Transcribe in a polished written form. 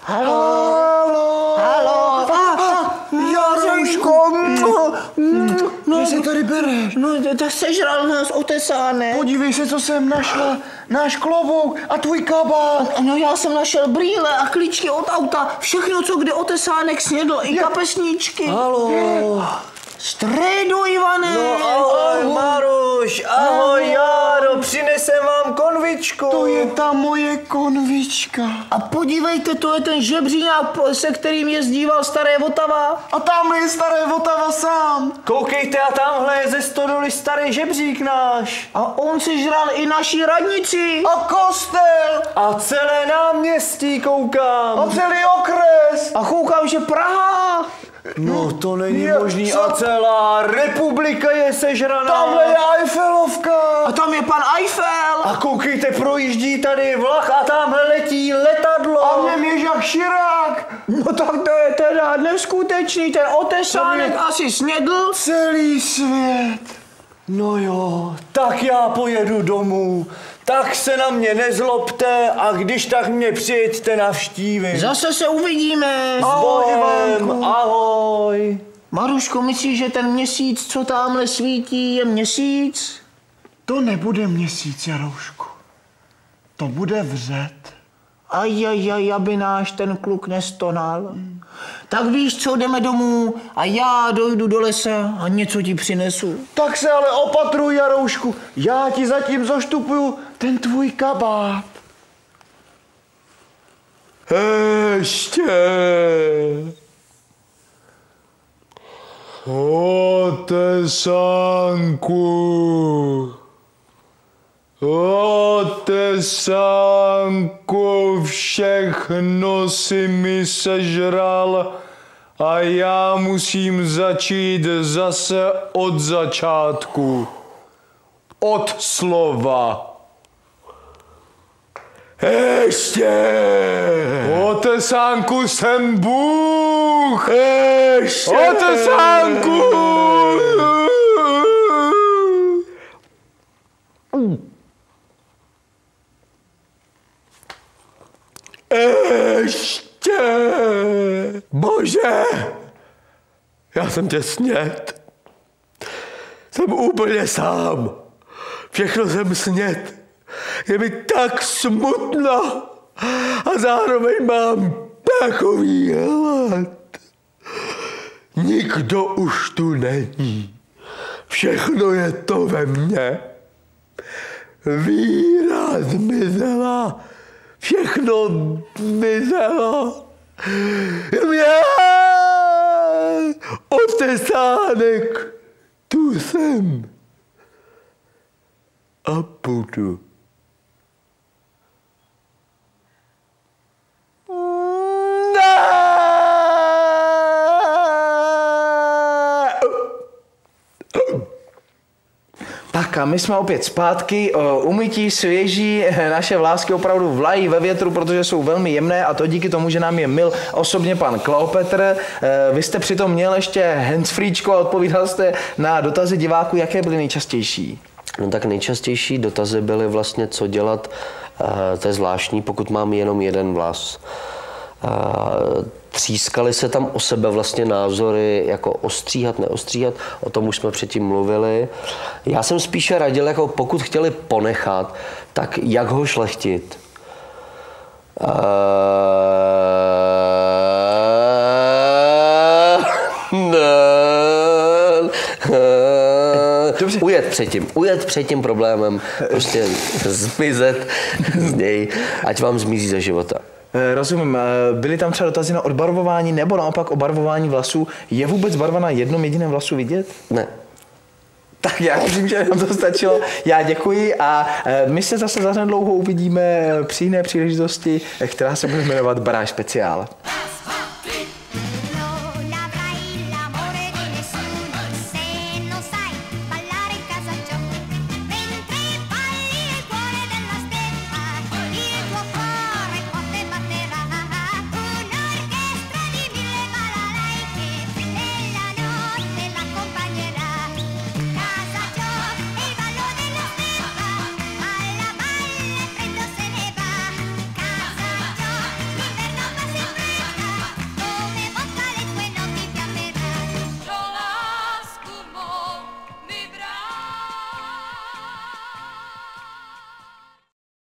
Halo. Jarouško. No, se tady bereš? No, tak sežral nás otesánek. Podívej se, co jsem našla. Náš klobouk a tvůj kabát. No, já jsem našel brýle a klíčky od auta. Všechno, co kde otesánek snědl, i kapesníčky. Halo. Strejdu, Ivane. No ahoj, Maruš, ahoj, Járo, přinesem vám konvičku. To je ta moje konvička. A podívejte, to je ten žebříňák, se kterým jezdíval staré Votava. A tamhle je staré Votava sám. Koukejte, a tamhle je ze stodoly starý žebřík náš. A on sežral i naší radnici. A kostel. A celé náměstí koukám. A celý okres. A koukám, že Praha. No to není možný, a celá republika je sežraná. Tamhle je Eiffelovka. A tam je pan Eiffel. A koukejte, projíždí tady vlak a tamhle letí letadlo. A v něm je Jacques Chirac. No tak to je teda neskutečný, ten otesánek asi snědl. Celý svět. No jo, tak já pojedu domů. Tak se na mě nezlobte a když tak mě přijďte navštívit. Zase se uvidíme. Ahoj, Ivanku. Ahoj. Maruško, myslíš, že ten měsíc, co tamhle svítí, je měsíc? To nebude měsíc, Jaroušku. To bude vřet. Ajajaj, aby náš ten kluk nestonal. Tak víš co, jdeme domů a já dojdu do lesa a něco ti přinesu. Tak se ale opatruj, Jaroušku. Já ti zatím zaštupuju ten tvůj kabát. Ještě. Otesánku. Otesánku, všechno si mi sežral a já musím začít zase od začátku. Od slova. Ještě! Otesánku, jsem Bůh! Ještě! Otesánku! Ještě! Bože! Já jsem tě snět. Jsem úplně sám. Všechno jsem snět. Je mi tak smutno a zároveň mám takový hlad. Nikdo už tu není. Všechno je to ve mně. Víra zmizela. Všechno zmizelo. Já otesánek tu jsem a budu. Tak a my jsme opět zpátky, umytí, svěží, naše vlásky opravdu vlají ve větru, protože jsou velmi jemné a to díky tomu, že nám je mil osobně pan Kleopetr. Vy jste přitom měl ještě handsfreečko a odpovídal jste na dotazy diváků, jaké byly nejčastější? No tak nejčastější dotazy byly vlastně, co dělat, to je zvláštní, pokud mám jenom jeden vlas. Třískaly se tam o sebe vlastně názory, jako ostříhat, neostříhat, o tom už jsme předtím mluvili. Já jsem spíše radil, jako pokud chtěli ponechat, tak jak ho šlechtit. Ujet před tím problémem, prostě zmizet z něj, ať vám zmizí ze života. Rozumím. Byly tam třeba dotazy na odbarvování nebo naopak o barvování vlasů. Je vůbec barva na jednom jediném vlasu vidět? Ne. Tak já myslím, že nám to stačilo. Já děkuji a my se zase za nedlouho uvidíme při jiné příležitosti, která se bude jmenovat Baráž speciál.